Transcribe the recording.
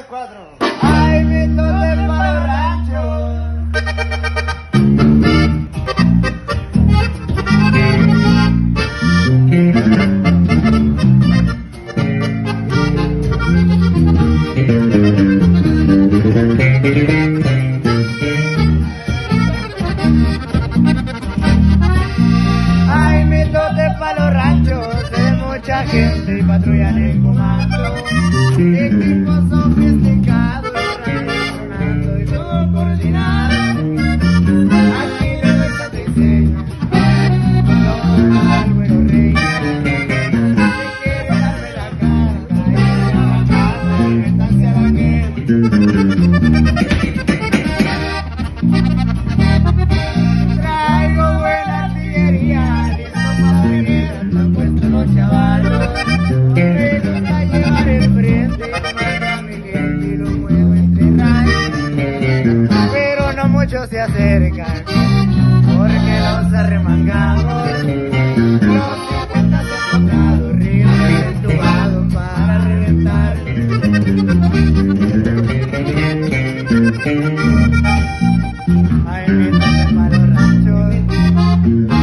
4. Ay, mitos de palo rancho. Hay mitos de palo rancho, de mucha gente y patrullan en comando. Equipos sofisticados, sonando y todo coordinado. Aquí le doy esta diseño, al güero rey. Si quiere darme la carta y la casa, métanse a la traigo buena artillería, listo para la guerra, están puestos los chavalos. Me gusta llevar el frente, mando a mi gente y lo muevo entre rayos. Pero no muchos se acercan, porque los arremangamos. Los 50 soplados, rifles entubados para reventar. Ay, mitos de palo rancho.